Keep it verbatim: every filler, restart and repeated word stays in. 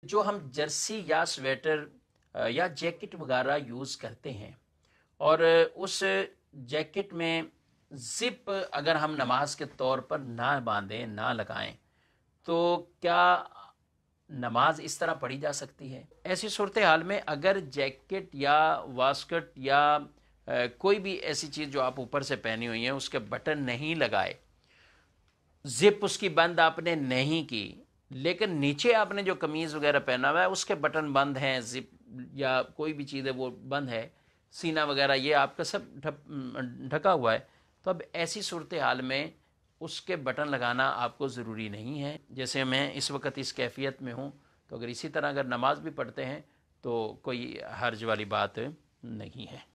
जो हम जर्सी या स्वेटर अ, या जैकेट वगैरह यूज़ करते हैं और उस जैकेट में ज़िप अगर हम नमाज के तौर पर ना बांधें, ना लगाएं, तो क्या नमाज इस तरह पढ़ी जा सकती है? ऐसी सूरत हाल में अगर जैकेट या वास्कट या अ, कोई भी ऐसी चीज़ जो आप ऊपर से पहनी हुई है उसके बटन नहीं लगाए, जिप उसकी बंद आपने नहीं की, लेकिन नीचे आपने जो कमीज़ वगैरह पहना हुआ है उसके बटन बंद हैं, जिप या कोई भी चीज़ है वो बंद है, सीना वगैरह ये आपका सब ढका हुआ है, तो अब ऐसी सूरत हाल में उसके बटन लगाना आपको ज़रूरी नहीं है। जैसे मैं इस वक्त इस कैफियत में हूँ, तो अगर इसी तरह अगर नमाज भी पढ़ते हैं तो कोई हर्ज वाली बात नहीं है।